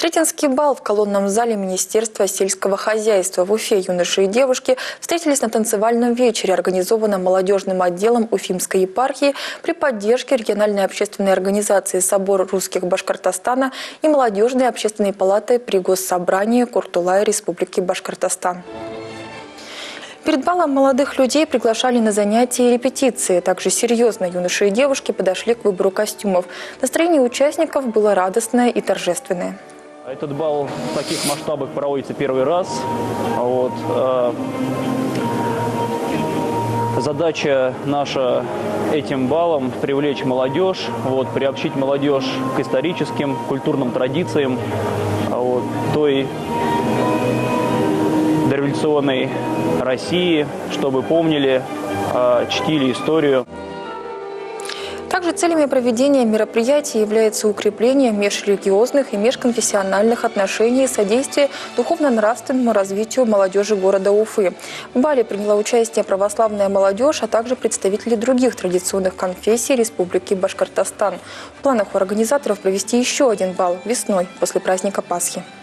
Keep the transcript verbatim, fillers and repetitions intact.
Сретенский бал в колонном зале Министерства сельского хозяйства в Уфе. Юноши и девушки встретились на танцевальном вечере, организованном молодежным отделом Уфимской епархии при поддержке региональной общественной организации «Собор русских Башкортостана» и молодежной общественной палаты при Госсобрании Куртулая Республики Башкортостан. Перед балом молодых людей приглашали на занятия и репетиции. Также серьезно юноши и девушки подошли к выбору костюмов. Настроение участников было радостное и торжественное. Этот бал в таких масштабах проводится первый раз. Вот. Задача наша этим балом привлечь молодежь, вот, приобщить молодежь к историческим, культурным традициям, вот, той дореволюционной России, чтобы помнили, чтили историю. Также целями проведения мероприятий является укрепление межрелигиозных и межконфессиональных отношений и содействие духовно-нравственному развитию молодежи города Уфы. В бале приняла участие православная молодежь, а также представители других традиционных конфессий Республики Башкортостан. В планах у организаторов провести еще один бал весной после праздника Пасхи.